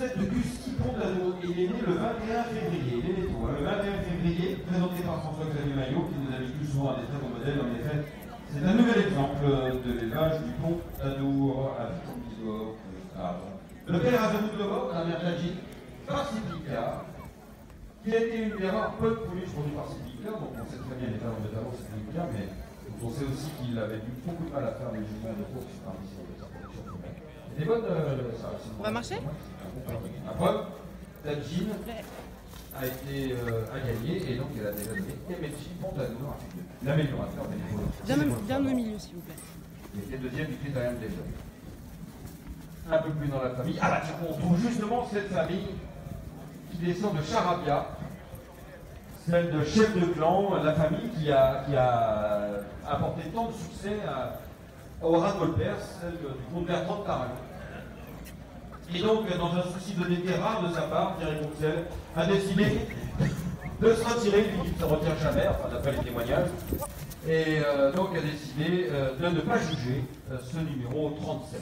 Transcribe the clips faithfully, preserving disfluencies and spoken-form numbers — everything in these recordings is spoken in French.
tête de Gusty Pontano. Il est né le vingt et un février. Il est né tôt, hein, le vingt et un février, présenté par François-Xavier Maillot, qui nous habitue souvent à des très bons modèles. En effet, c'est un nouvel exemple de l'élevage du Pontanour à Victor. Le père Azamoudlova, la mère Tadjine, Parsiplica, qui a été une des rares peuples pouliches produits par Parsiplica. Donc on sait très bien les talents de talons, c'est Parsiplica, mais on sait aussi qu'il avait eu beaucoup de mal à faire les juments de course par ici. Des bonnes. Euh, ça, on va marcher. La preuve, Tadjine a été euh, a gagné et donc elle a déjà donné Emechi Pontano, l'améliorateur des Bien, bien au milieu, s'il vous plaît. Il était deuxième du critérium des jeunes. Un peu plus dans la famille. Ah bah tiens, on trouve justement cette famille qui descend de Charabia, celle de chef de clan, la famille qui a, qui a apporté tant de succès à, à Oran Golpers, celle du comte Bertrand de Tarragone. Et donc, dans un souci de dété rare de sa part, Thierry Courcelles a décidé de se retirer, il dit qu'il ne se retire jamais, enfin d'après les témoignages, et euh, donc a décidé euh, de ne pas juger euh, ce numéro trente-sept.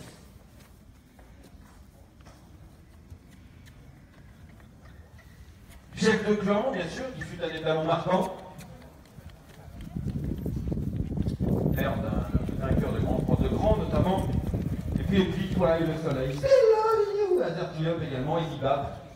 Chef de clan, bien sûr, qui fut un étalon marquant, père d'un vainqueur de grands, de grands notamment, et puis, et puis toi et le soleil, c'est là, Azertilium également, Idiba,